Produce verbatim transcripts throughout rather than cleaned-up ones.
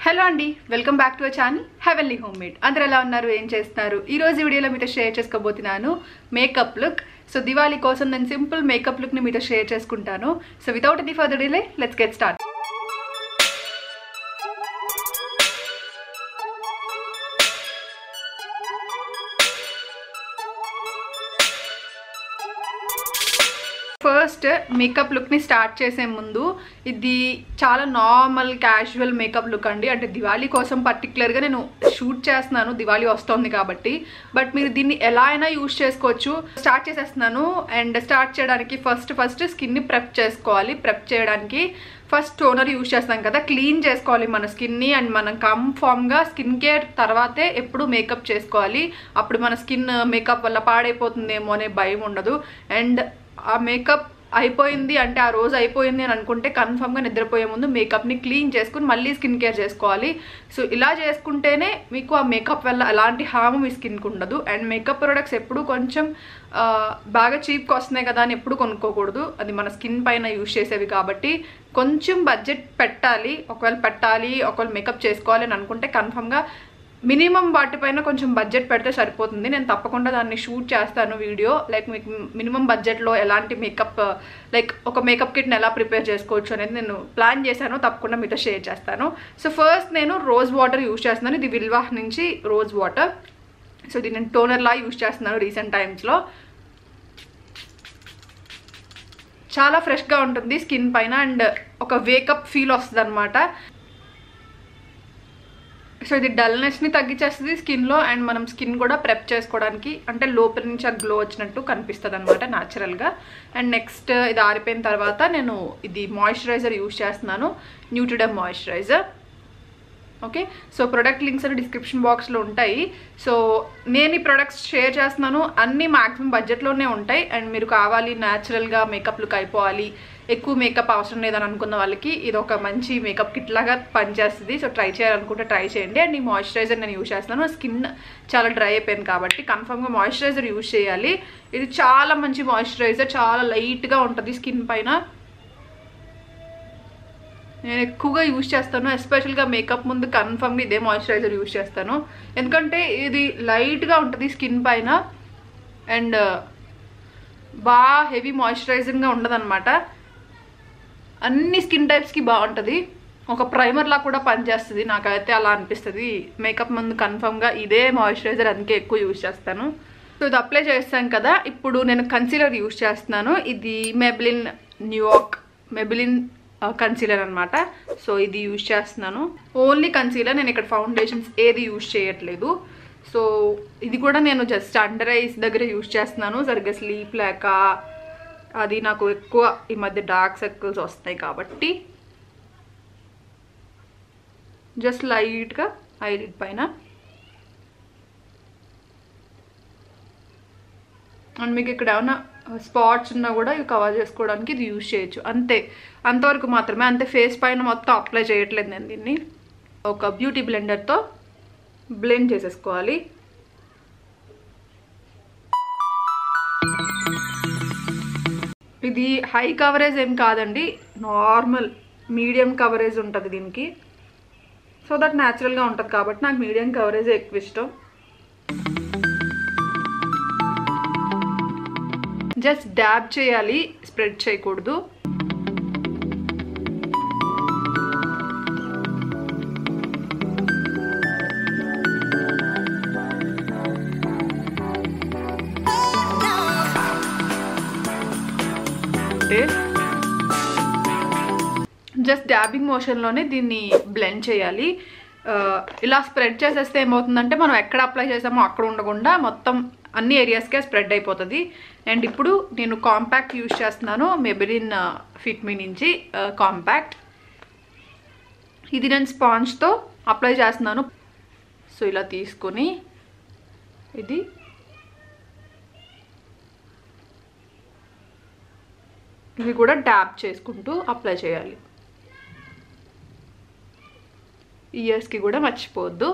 Hello అండి, welcome back to our channel heavenly home made. అందరూ ఎలా ఉన్నారు, ఏం చేస్తున్నారు? ఈ రోజు వీడియోలో మీతో షేర్ చేసుకోబోతున్నాను మేకప్ లుక్. సో దివాళీ కోసం నేను సింపుల్ మేకప్ లుక్ ని మీతో షేర్ చేసుకుంటాను. So without any further delay let's get start. First makeup లుక్ని స్టార్ట్ చేసే ముందు ఇది చాలా నార్మల్ క్యాజువల్ మేకప్ లుక్ అండి. అంటే దివాళీ కోసం పర్టికులర్గా నేను షూట్ చేస్తున్నాను, దివాళీ వస్తుంది కాబట్టి. బట్ మీరు దీన్ని ఎలా అయినా యూజ్ చేసుకోవచ్చు. స్టార్ట్ చేసేస్తున్నాను. అండ్ స్టార్ట్ చేయడానికి ఫస్ట్ ఫస్ట్ స్కిన్ని ప్రెప్ చేసుకోవాలి. ప్రెప్ చేయడానికి ఫస్ట్ టోనర్ యూజ్ చేస్తాం కదా, క్లీన్ చేసుకోవాలి మన స్కిన్ని. అండ్ మనం కంఫామ్గా స్కిన్ కేర్ తర్వాతే ఎప్పుడు మేకప్ చేసుకోవాలి. అప్పుడు మన స్కిన్ మేకప్ వల్ల పాడైపోతుందేమో అనే భయం ఉండదు. అండ్ ఆ మేకప్ అయిపోయింది అంటే ఆ రోజు అయిపోయింది అని అనుకుంటే కన్ఫర్మ్గా నిద్రపోయే ముందు మేకప్ని క్లీన్ చేసుకుని మళ్ళీ స్కిన్ కేర్ చేసుకోవాలి. సో ఇలా చేసుకుంటేనే మీకు ఆ మేకప్ వల్ల ఎలాంటి హామ్ మీ స్కిన్కి ఉండదు. అండ్ మేకప్ ప్రొడక్ట్స్ ఎప్పుడు కొంచెం బాగా చీప్గా వస్తున్నాయి కదా అని ఎప్పుడు కొనుక్కోకూడదు. అది మన స్కిన్ పైన యూజ్ చేసేవి కాబట్టి కొంచెం బడ్జెట్ పెట్టాలి. ఒకవేళ పెట్టాలి, ఒకవేళ మేకప్ చేసుకోవాలి అని అనుకుంటే కన్ఫర్మ్గా మినిమం వాటిపైన కొంచెం బడ్జెట్ పెడితే సరిపోతుంది. నేను తప్పకుండా దాన్ని షూట్ చేస్తాను వీడియో. లైక్ మీకు మినిమం బడ్జెట్లో ఎలాంటి మేకప్ లైక్ ఒక మేకప్ కిట్ని ఎలా ప్రిపేర్ చేసుకోవచ్చు అనేది నేను ప్లాన్ చేశాను, తప్పకుండా మీతో షేర్ చేస్తాను. సో ఫస్ట్ నేను రోజ్ వాటర్ యూజ్ చేస్తున్నాను. ఇది విల్వా నుంచి రోజ్ వాటర్. సో ఇది నేను టోనర్లా యూజ్ చేస్తున్నాను రీసెంట్ టైమ్స్లో. చాలా ఫ్రెష్గా ఉంటుంది స్కిన్ పైన అండ్ ఒక వేకప్ ఫీల్ వస్తుంది అనమాట. సో ఇది డల్నెస్ని తగ్గించేస్తుంది స్కిన్లో. అండ్ మనం స్కిన్ కూడా ప్రెప్ చేసుకోవడానికి అంటే లోపల నుంచి ఆ గ్లో వచ్చినట్టు కనిపిస్తుంది అనమాట న్యాచురల్గా. అండ్ నెక్స్ట్ ఇది ఆరిపోయిన తర్వాత నేను ఇది మాయిశ్చరైజర్ యూజ్ చేస్తున్నాను, Nutriderm moisturiser. Okay, so product links అని డిస్క్రిప్షన్ బాక్స్లో ఉంటాయి. సో నేను ఈ ప్రొడక్ట్స్ షేర్ చేస్తున్నాను, అన్నీ మ్యాక్సిమం బడ్జెట్లోనే ఉంటాయి. అండ్ మీరు కావాలి న్యాచురల్గా మేకప్ లుక్ అయిపోవాలి, ఎక్కువ మేకప్ అవసరం లేదని అనుకున్న వాళ్ళకి ఇది ఒక మంచి మేకప్ కిట్ లాగా పనిచేస్తుంది. సో ట్రై చేయాలనుకుంటే ట్రై చేయండి. అండ్ ఈ మాయిశ్చరైజర్ నేను యూజ్ చేస్తున్నాను. స్కిన్ చాలా డ్రై అయిపోయింది కాబట్టి కన్ఫర్మ్గా మాయిశ్చరైజర్ యూజ్ చేయాలి. ఇది చాలా మంచి మాయిశ్చరైజర్, చాలా లైట్గా ఉంటుంది స్కిన్ పైన. నేను ఎక్కువగా యూజ్ చేస్తాను, ఎస్పెషల్గా మేకప్ ముందు కన్ఫర్మ్గా ఇదే మాయిశ్చరైజర్ యూజ్ చేస్తాను. ఎందుకంటే ఇది లైట్గా ఉంటుంది స్కిన్ పైన అండ్ బాగా హెవీ మాయిశ్చరైజింగ్గా ఉండదన్నమాట. అన్ని స్కిన్ టైప్స్కి బాగుంటుంది, ఒక ప్రైమర్లా కూడా పనిచేస్తుంది. నాకైతే అలా అనిపిస్తుంది. మేకప్ ముందు కన్ఫర్మ్గా ఇదే మాయిశ్చరైజర్ అందుకే ఎక్కువ యూజ్ చేస్తాను. సో ఇది అప్లై చేస్తాను కదా, ఇప్పుడు నేను కన్సీలర్ యూజ్ చేస్తున్నాను. ఇది మెబ్లిన్ న్యూయార్క్ మెబ్లిన్ కన్సీలర్ అనమాట. సో ఇది యూజ్ చేస్తున్నాను, ఓన్లీ కన్సీలర్. నేను ఇక్కడ ఫౌండేషన్స్ ఏది యూజ్ చేయట్లేదు. సో ఇది కూడా నేను జస్ట్ అండర్ ఐస్ దగ్గర యూజ్ చేస్తున్నాను. సరిగ్గా స్లీప్ లేక అది నాకు ఎక్కువ ఈ మధ్య డార్క్ సర్కిల్స్ వస్తాయి కాబట్టి జస్ట్ లైట్గా ఐలిడ్ పైన. అండ్ మీకు ఇక్కడ ఏమైనా స్పాట్స్ ఉన్నా కూడా ఇవి కవర్ చేసుకోవడానికి ఇది యూజ్ చేయొచ్చు. అంతే, అంతవరకు మాత్రమే. అంతే, ఫేస్ పైన మొత్తం అప్లై చేయట్లేదు నేను దీన్ని. ఒక బ్యూటీ బ్లెండర్తో బ్లెండ్ చేసేసుకోవాలి. ఇది హై కవరేజ్ ఏం కాదండి, నార్మల్ మీడియం కవరేజ్ ఉంటుంది దీనికి. సో దట్ న్యాచురల్గా ఉంటుంది కాబట్టి నాకు మీడియం కవరేజ్ ఎక్కువ ఇష్టం. జస్ట్ డ్యాబ్ చేయాలి, స్ప్రెడ్ చేయకూడదు. జస్ట్ డ్యాబింగ్ మోషన్లోనే దీన్ని బ్లెండ్ చేయాలి. ఇలా స్ప్రెడ్ చేసేస్తే ఏమవుతుందంటే మనం ఎక్కడ అప్లై చేసామో అక్కడ ఉండకుండా మొత్తం అన్ని ఏరియాస్కే స్ప్రెడ్ అయిపోతుంది. అండ్ ఇప్పుడు నేను కాంపాక్ట్ యూజ్ చేస్తున్నాను, మెబెలిన్ ఫిట్ మీ నుంచి కాంపాక్ట్. ఇది నేను స్పాంజ్తో అప్లై చేస్తున్నాను. సో ఇలా తీసుకొని ఇది ఇది కూడా డ్యాబ్ చేసుకుంటూ అప్లై చేయాలి. ఇయర్స్కి కూడా మర్చిపోవద్దు.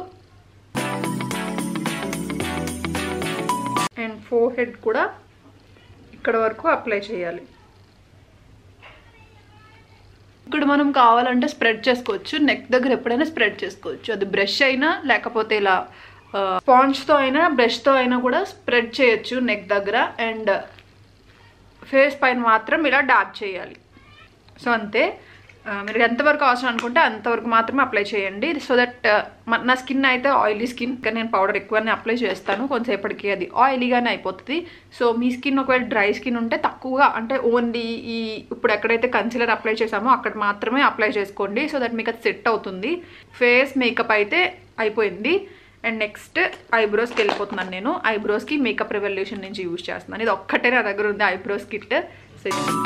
అండ్ ఫోర్ హెడ్ కూడా ఇక్కడ వరకు అప్లై చేయాలి. ఇక్కడ మనం కావాలంటే స్ప్రెడ్ చేసుకోవచ్చు, నెక్ దగ్గర ఎప్పుడైనా స్ప్రెడ్ చేసుకోవచ్చు. అది బ్రష్ అయినా లేకపోతే ఇలా స్పాంజ్తో అయినా బ్రష్తో అయినా కూడా స్ప్రెడ్ చేయొచ్చు నెక్ దగ్గర. అండ్ ఫేస్ పైన మాత్రం ఇలా డాబ్ చేయాలి. సో అంతే, మీరు ఎంతవరకు అవసరం అనుకుంటే అంతవరకు మాత్రమే అప్లై చేయండి. సో దట్ నా స్కిన్ అయితే ఆయిలీ స్కిన్, కానీ నేను పౌడర్ ఎక్కువనే అప్లై చేస్తాను, కొంతసేపటికి అది ఆయిలీగానే అయిపోతుంది. సో మీ స్కిన్ ఒకవేళ డ్రై స్కిన్ ఉంటే తక్కువగా, అంటే ఓన్లీ ఈ ఇప్పుడు ఎక్కడైతే కన్సిలర్ అప్లై చేసామో అక్కడ మాత్రమే అప్లై చేసుకోండి. సో దట్ మీకు అది సెట్ అవుతుంది. ఫేస్ మేకప్ అయితే అయిపోయింది. అండ్ నెక్స్ట్ ఐబ్రోస్కి వెళ్ళిపోతున్నాను నేను. ఐబ్రోస్కి మేకప్ రెవల్యూషన్ నుంచి యూజ్ చేస్తున్నాను. ఇది ఒక్కటే నా దగ్గర ఉంది ఐబ్రోస్ కిట్. సో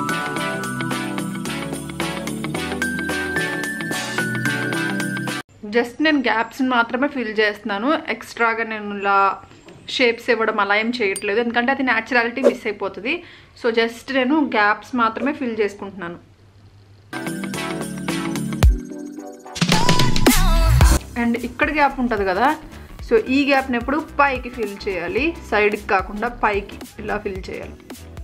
జస్ట్ నేను గ్యాప్స్ని మాత్రమే ఫిల్ చేస్తున్నాను. ఎక్స్ట్రాగా నేను ఇలా షేప్స్ ఇవ్వడం అలా ఏం చేయట్లేదు, ఎందుకంటే అది న్యాచురాలిటీ మిస్ అయిపోతుంది. సో జస్ట్ నేను గ్యాప్స్ మాత్రమే ఫిల్ చేసుకుంటున్నాను. అండ్ ఇక్కడ గ్యాప్ ఉంటుంది కదా, సో ఈ గ్యాప్ని ఎప్పుడు పైకి ఫిల్ చేయాలి, సైడ్కి కాకుండా పైకి ఇలా ఫిల్ చేయాలి.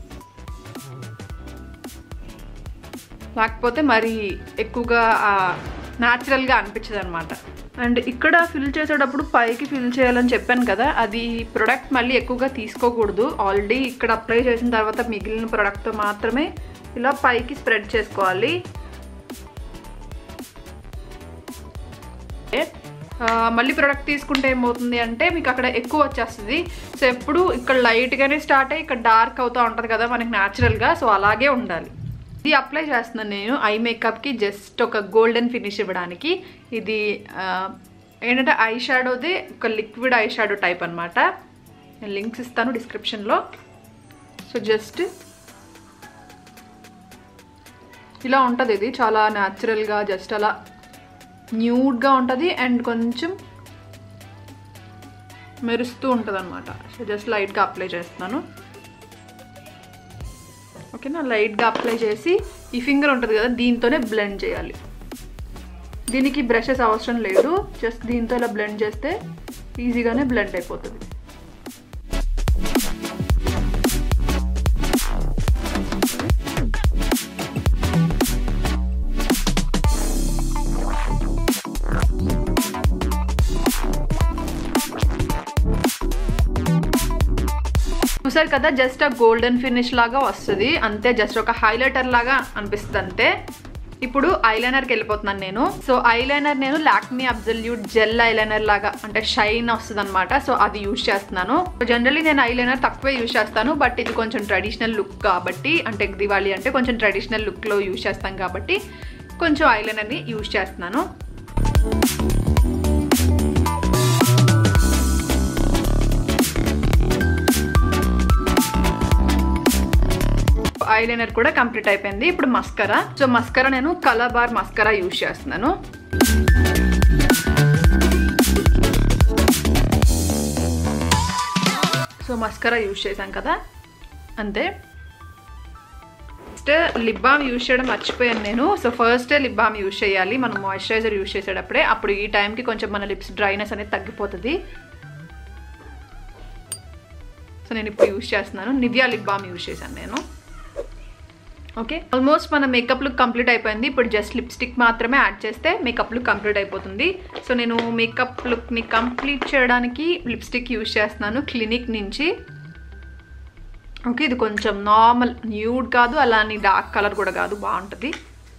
లేకపోతే మరి ఎక్కువగా న్యాచురల్గా అనిపించదు అనమాట. అండ్ ఇక్కడ ఫిల్ చేసేటప్పుడు పైకి ఫిల్ చేయాలని చెప్పాను కదా, అది ప్రొడక్ట్ మళ్ళీ ఎక్కువగా తీసుకోకూడదు. ఆల్రెడీ ఇక్కడ అప్లై చేసిన తర్వాత మిగిలిన ప్రొడక్ట్తో మాత్రమే ఇలా పైకి స్ప్రెడ్ చేసుకోవాలి. మళ్ళీ ప్రొడక్ట్ తీసుకుంటే ఏమవుతుంది అంటే మీకు అక్కడ ఎక్కువ వచ్చేస్తుంది. సో ఎప్పుడు ఇక్కడ లైట్గానే స్టార్ట్ అయ్యి ఇక్కడ డార్క్ అవుతూ ఉంటుంది కదా మనకి న్యాచురల్గా, సో అలాగే ఉండాలి. ఇది అప్లై చేస్తున్నాను నేను ఐ మేకప్కి, జస్ట్ ఒక గోల్డెన్ ఫినిష్ ఇవ్వడానికి. ఇది ఏంటంటే ఐ షాడోది ఒక లిక్విడ్ ఐ షాడో టైప్ అనమాట. నేను లింక్స్ ఇస్తాను డిస్క్రిప్షన్లో. సో జస్ట్ ఇలా ఉంటుంది. ఇది చాలా న్యాచురల్గా జస్ట్ అలా న్యూడ్గా ఉంటుంది అండ్ కొంచెం మెరుస్తూ ఉంటుంది అనమాట. సో జస్ట్ లైట్గా అప్లై చేస్తున్నాను. ఓకేనా, లైట్గా అప్లై చేసి ఈ ఫింగర్ ఉంటుంది కదా దీంతోనే బ్లెండ్ చేయాలి. దీనికి బ్రషెస్ అవసరం లేదు, జస్ట్ దీంతో ఇలా బ్లెండ్ చేస్తే ఈజీగానే బ్లెండ్ అయిపోతుంది. చూసారు కదా, జస్ట్ ఆ గోల్డెన్ ఫినిష్ లాగా వస్తుంది అంతే, జస్ట్ ఒక హైలైటర్ లాగా అనిపిస్తుంది అంతే. ఇప్పుడు ఐలైనర్కి వెళ్ళిపోతున్నాను నేను. సో ఐలైనర్ నేను లాక్మీ అబ్సల్యూట్ జెల్ ఐలైనర్ లాగా అంటే షైన్ వస్తుంది అనమాట. సో అది యూజ్ చేస్తున్నాను. జనరల్లీ నేను ఐలైనర్ తక్కువే యూజ్ చేస్తాను, బట్ ఇది కొంచెం ట్రెడిషనల్ లుక్ కాబట్టి, అంటే దివాళీ అంటే కొంచెం ట్రెడిషనల్ లుక్లో యూజ్ చేస్తాం కాబట్టి కొంచెం ఐలైనర్ని యూజ్ చేస్తున్నాను. ఐలైనర్ కూడా కంప్లీట్ అయిపోయింది. ఇప్పుడు మస్కరా. సో మస్కరా నేను కలర్ బార్ మస్కరా యూజ్ చేస్తున్నాను. సో మస్కరా యూజ్ చేశాం కదా అంతే. ఫస్ట్ లిప్ బామ్ యూజ్ చేయడం మర్చిపోయాను నేను. So first lip balm use చేయాలి మనం మాయిశ్చరైజర్ యూజ్ చేసేటప్పుడే. అప్పుడు ఈ టైంకి కొంచెం మన లిప్స్ డ్రైనెస్ అనేది తగ్గిపోతుంది. సో నేను ఇప్పుడు యూజ్ చేస్తున్నాను, నివియా లిప్ బామ్ యూజ్ చేశాను నేను. ఓకే, ఆల్మోస్ట్ మన మేకప్ లుక్ కంప్లీట్ అయిపోయింది. ఇప్పుడు జస్ట్ లిప్స్టిక్ మాత్రమే యాడ్ చేస్తే మేకప్ లుక్ కంప్లీట్ అయిపోతుంది. సో నేను మేకప్ లుక్ని కంప్లీట్ చేయడానికి లిప్స్టిక్ యూజ్ చేస్తున్నాను క్లినిక్ నుంచి. ఓకే, ఇది కొంచెం నార్మల్ న్యూడ్ కాదు, అలానే డార్క్ కలర్ కూడా కాదు, బాగుంటుంది.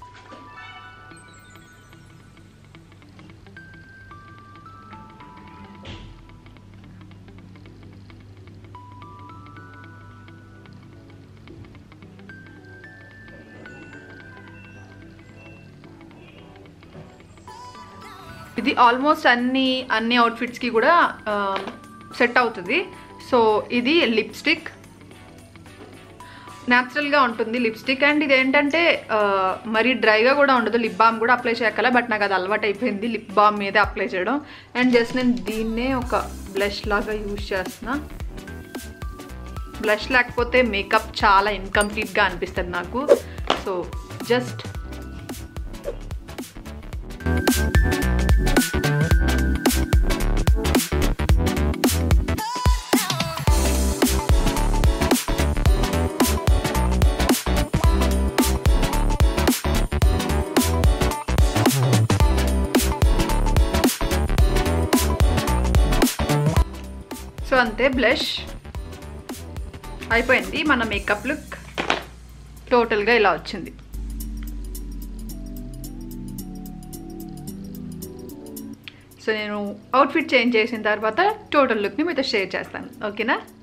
ఇది ఆల్మోస్ట్ అన్ని అన్ని అవుట్ఫిట్స్కి కూడా సెట్ అవుతుంది. సో ఇది లిప్స్టిక్, న్యాచురల్గా ఉంటుంది లిప్స్టిక్. అండ్ ఇది ఏంటంటే మరీ డ్రైగా కూడా ఉండదు, లిప్ బామ్ కూడా అప్లై చేయగల, బట్ నాకు అది అలవాటు అయిపోయింది లిప్ బామ్ మీదే అప్లై చేయడం. అండ్ జస్ట్ నేను దీన్నే ఒక బ్లష్ లాగా యూజ్ చేస్తున్నా. బ్లష్ లేకపోతే మేకప్ చాలా ఇన్కంప్లీట్గా అనిపిస్తుంది నాకు. సో జస్ట్ సో అంతే, బ్లష్ అయిపోయింది. మన మేకప్ లుక్ టోటల్గా ఇలా వచ్చింది. సో నేను అవుట్ఫిట్ చేంజ్ చేసిన తర్వాత టోటల్ లుక్ని మీతో షేర్ చేస్తాను, ఓకేనా?